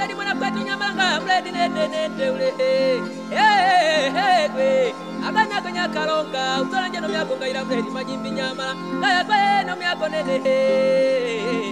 Freddy mwana kwetu Nyamanga Freddy nende ule kwe aganya kanya kalonga utola njano myako ngaira Freddy majimbi Nyamala ngaya kwe no myako nene